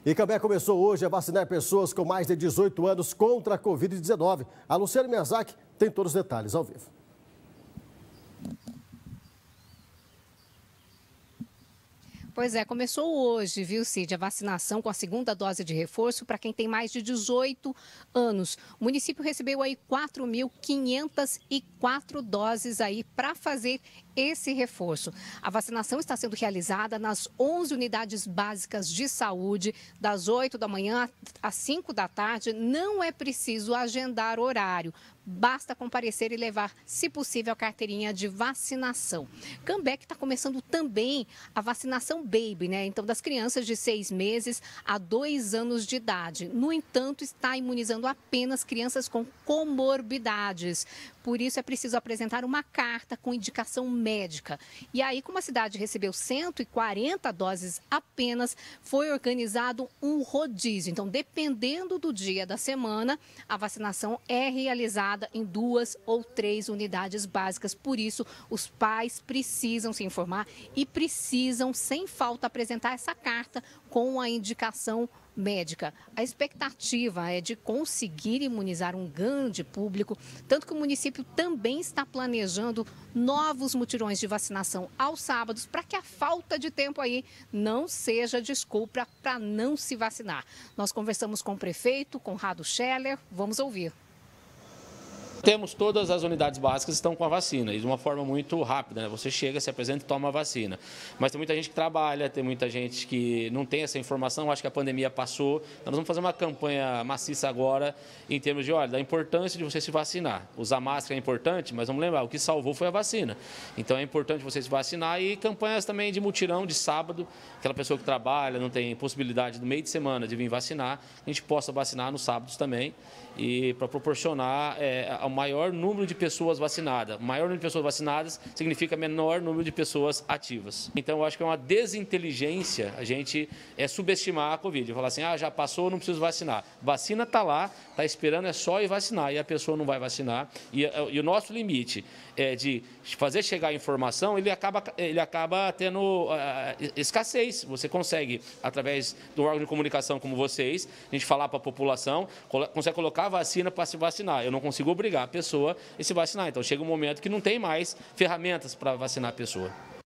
E Cambé começou hoje a vacinar pessoas com mais de 18 anos contra a Covid-19. A Luciane Miyazaki tem todos os detalhes ao vivo. Pois é, começou hoje, viu, Cid, a vacinação com a segunda dose de reforço para quem tem mais de 18 anos. O município recebeu aí 4.504 doses aí para fazer esse reforço. A vacinação está sendo realizada nas 11 unidades básicas de saúde, das 8 da manhã às 5 da tarde. Não é preciso agendar horário. Basta comparecer e levar, se possível, a carteirinha de vacinação. Cambé está começando também a vacinação baby, né? Então, das crianças de 6 meses a 2 anos de idade. No entanto, está imunizando apenas crianças com comorbidades. Por isso, é preciso apresentar uma carta com indicação médica. E aí, como a cidade recebeu 140 doses apenas, foi organizado um rodízio. Então, dependendo do dia da semana, a vacinação é realizada em 2 ou 3 unidades básicas. Por isso, os pais precisam se informar e precisam, sem falta, apresentar essa carta com a indicação médica. A expectativa é de conseguir imunizar um grande público, tanto que o município também está planejando novos mutirões de vacinação aos sábados, para que a falta de tempo aí não seja desculpa para não se vacinar. Nós conversamos com o prefeito, Conrado Scheller, vamos ouvir. Temos todas as unidades básicas estão com a vacina, e de uma forma muito rápida, né? Você chega, se apresenta e toma a vacina. Mas tem muita gente que trabalha, tem muita gente que não tem essa informação, acho que a pandemia passou. Então nós vamos fazer uma campanha maciça agora, em termos de, olha, da importância de você se vacinar. Usar máscara é importante, mas vamos lembrar, o que salvou foi a vacina. Então é importante você se vacinar, e campanhas também de mutirão de sábado, aquela pessoa que trabalha, não tem possibilidade no meio de semana de vir vacinar, a gente possa vacinar nos sábados também, e para proporcionar ao maior número de pessoas vacinadas. Maior número de pessoas vacinadas significa menor número de pessoas ativas. Então, eu acho que é uma desinteligência a gente subestimar a Covid. Falar assim, já passou, não preciso vacinar. Vacina está lá, está esperando, é só ir vacinar, e a pessoa não vai vacinar. E o nosso limite é de fazer chegar a informação, ele acaba tendo escassez. Você consegue, através do órgão de comunicação como vocês, a gente falar para a população, consegue colocar a vacina para se vacinar. Eu não consigo obrigar a pessoa a se vacinar. Então, chega um momento que não tem mais ferramentas para vacinar a pessoa.